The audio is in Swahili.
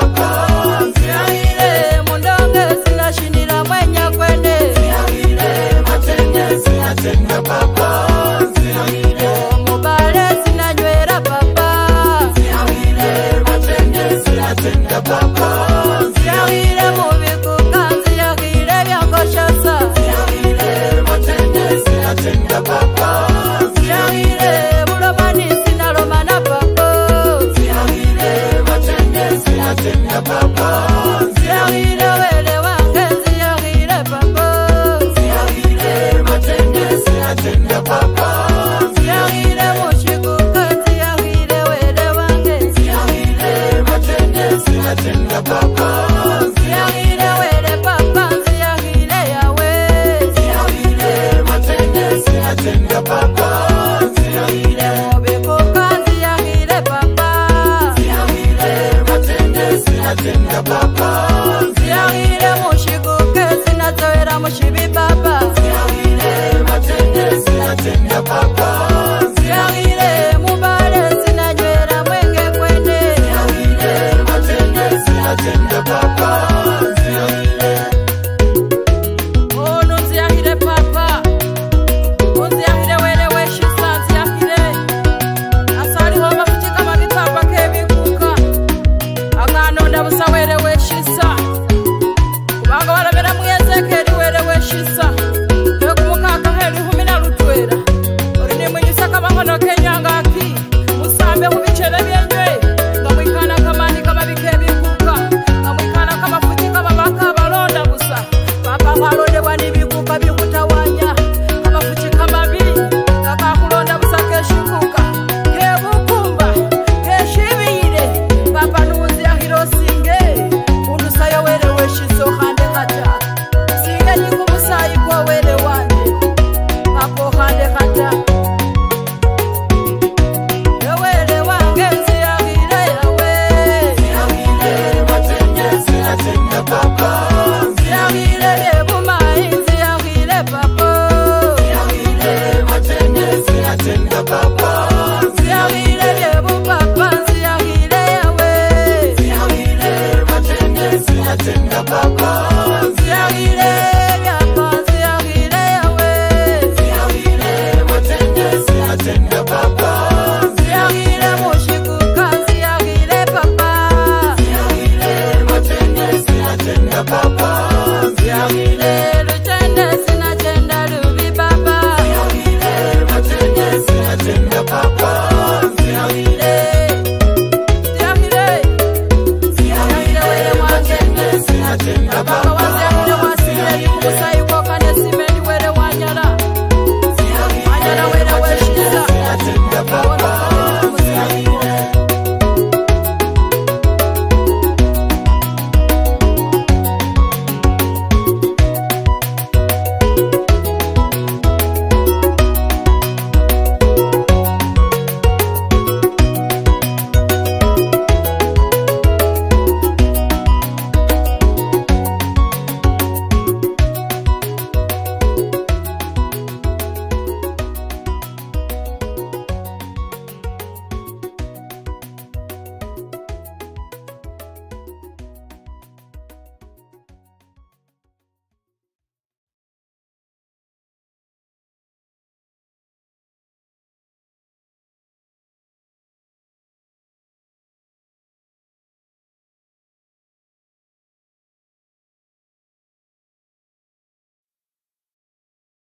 papa. Ziyakile mundonge sinashinira mwenya kwene. Ziyakile matenge sinatenga papa. Ziyakile mubale sinanywera papa. Ziyakile matenge sinatenga papa. Ziyakile mubikuka ziyakile byangoshasa. Ziyakile matenge sinatenga papa. Ziyakile bulomani sinalomana papa. Ziyakile matenge sinatenga papa. Ziyakile wele wange ziyakile papa. Ziyakile matenge sinatenga papa. Ziyakile mushikuka ziyakile wele wange. Ziyakile matenge sinatenga papa. Ziyakile wele papa ziyakile yawe. Ziyakile matenge sinatenga papa. Ziyakile mubikuka ziyakile papa. Ziyakile matenge sinatenga papa. Ziyakile mushikuke sinazoera mushibi papa. Ziyakile matenge sinatenga papa. Ziyakile mubale sinanywera mwenge kwene. Ziyakile matenge sinatenga papa. Ziyakile ono ziyakile papa. Ziyakile wele weshisa ziyakile. Asali homa kuchika mabipapa kebikuka. Akanonda busa wele weshisa. Kubanga walabera muyezekeri wele weshisa. Ekumukaka heli humina lutwera. Orini mwinyisa kama hono kenyanga aki. Musambe hubichele byenjwe. Ngamwikana kamani kama bikebikuka. Ngamwikana kama futi kama baka balonda busa. Papa walonde wani bikuka bikutawanya. Kama futi kama bi. Nakakulonda busa keshikuka. Kebukumba. Keshibire. Papa nuzi ya hirosinge. Unusayo wele weshiso hande hata. Singe nikumusayi kwa wele wande. Papo hande hata. Ewele wange ziyakile yawe. Ziyakile matenge sinatenga papa. Ziyakile lebumai ziyakile papa. Ziyakile matenge sinatenga papa. Ziyakile lebupapa ziyakile yawe. Ziyakile matenge sinatenga papa.